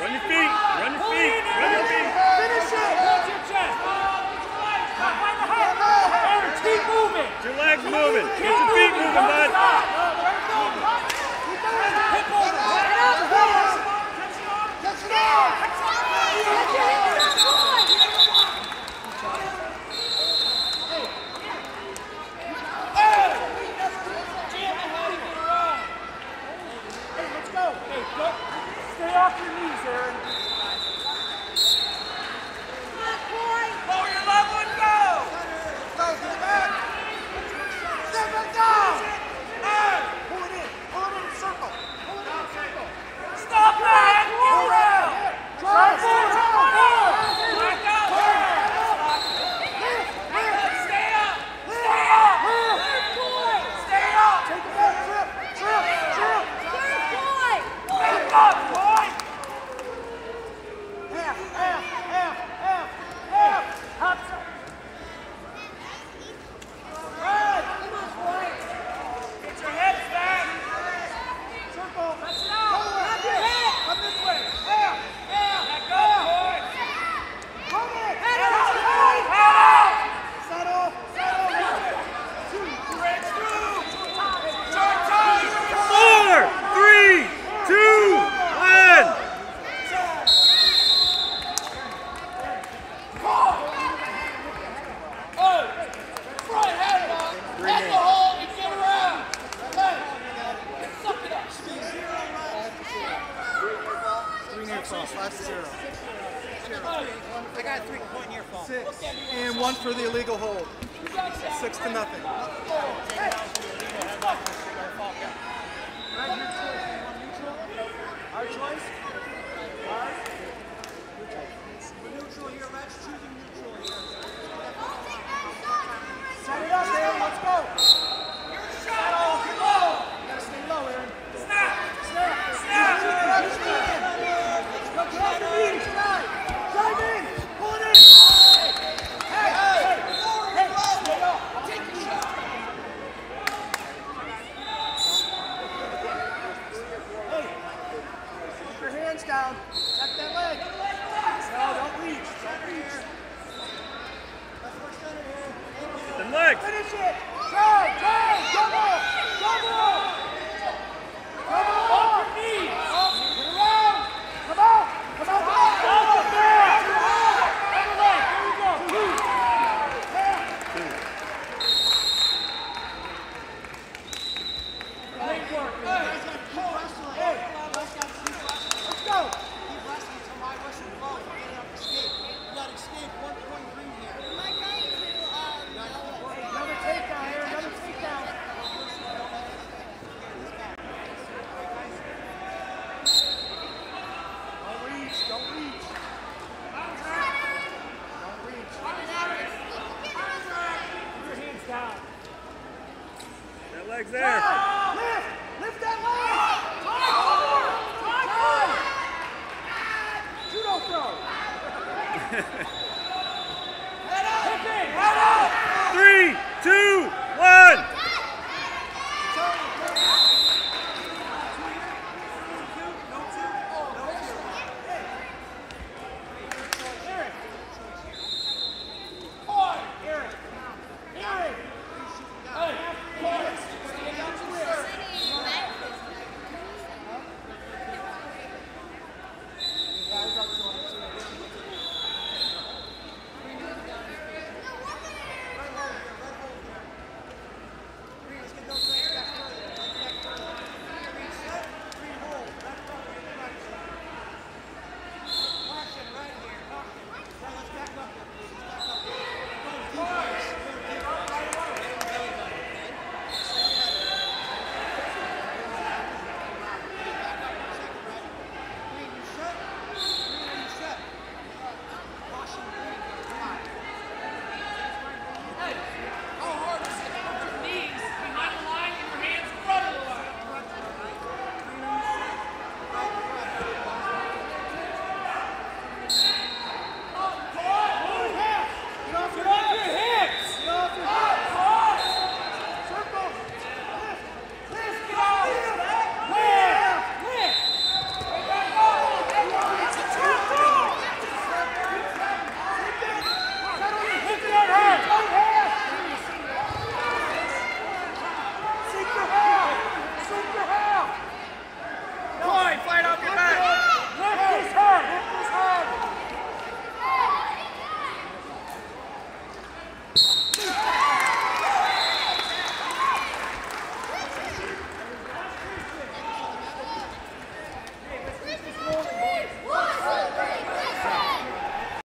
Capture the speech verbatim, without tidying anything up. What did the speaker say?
Run your feet. Run your feet. Run your feet. Finish it. Hold your chest. Find the heart. Aaron, keep moving. Get your legs moving. Get your feet moving, bud. Hip over. Catch it off. Stay off your knees, Aaron. Lower your level and go! Go, get back! Step back down! Hey! Pull it in. Pull it in a circle. Pull it in a circle. Stop that! Get around! Drive forward! Drive forward! Back up! Stay up! Stay up! Stay up! Take it back! Trip! Trip! Trip! Back up, boy! Half, half, half, half, half! Hops up. Right! Come on, boy! Get your heads back! Circle! Let's go! Up your head! Up this way! Half! Half! Back up, boy! Come in! Head out! Head out! Settle! Settle! Two! Bridge through! Short time! Four, three, two, one. Oh! Front head up! Head the hole and get around! Hey! Suck it up! Three near falls, last zero. I got a three-point near fall. Six. And one for the illegal hold. Six to nothing. Our choice? Ours? We're neutral here. Let's choose a neutral here. Set it up, Aaron. Let's go. Settle! Low! You gotta stay low, Aaron. Snap! Snap. Snap! Look, drop your knees. Drive. Drive in. Pull it in. Hey, hey, hey. Stay up. Take your shot! Hey. Keep your hands down. Tap that leg. No, don't reach. Don't reach. Get them legs. Finish it. Drive. Drive. Double. Double. Double. Off your knees. Get around. Come on. Come on. Off the back. Other leg. Here we go. Two. Great work. Hey! Hey. Let's go. Keep wrestling until my whistle blows. We're getting up escape. We got escape. One point green here. Another takedown here. Another takedown. Don't reach. Don't reach. Don't reach. Keep your hands down. That leg's there. Lift! Lift that leg! Drive! Judo throw! Head up! Head up! Three, two, one.